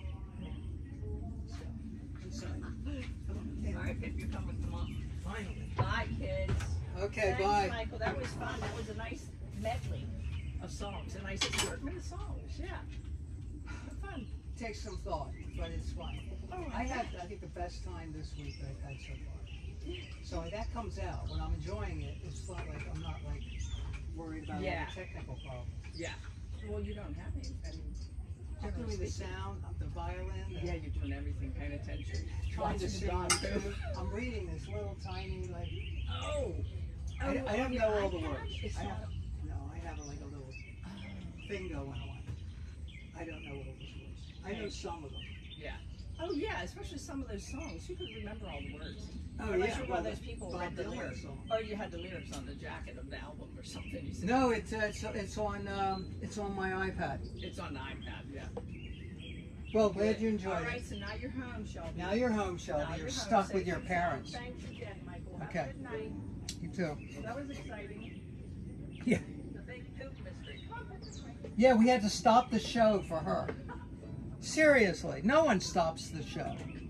Inside. All right, if you're coming, come on. Finally. Bye, kids. Okay, Thanks, bye. Michael. That was fun. That was a nice medley of songs, a nice assortment of songs. Yeah. Fun. Takes some thought, but it's fun. Oh, I had, I think, the best time this week that I've had so far. So when that comes out, when I'm enjoying it, it's not like I'm not like worried about Yeah. all the technical problems. Yeah. Well, you don't have any. I mean, I'm generally doing the speaking. sound, of the violin, the Yeah, you're doing everything, paying attention. trying to Watching sing. Don too. I'm reading this little tiny like. Oh. I, Oh, I don't your know all the iPad? words. It's I not. have, no, I have like a little thing going on. I don't know all those words. I know some of them. Yeah. Oh yeah, especially some of those songs. You could remember all the words. Oh Unless yeah, you're well, one of those the people who Bob read the Dylan lyrics, song. or you had the lyrics on the jacket of the album or something. You said. No, it's uh, it's it's on um, it's on my iPad. It's on the iPad. Yeah. Well, glad Good. you enjoyed All it. right, so now you're home, Shelby. Now you're home, Shelby. Now You're home, stuck with safe your and sound. parents. Thanks again, Michael. Have Okay. a good night. You too. That was exciting. Yeah. The big poop mystery. Come on, this way. Yeah, we had to stop the show for her. Seriously, no one stops the show.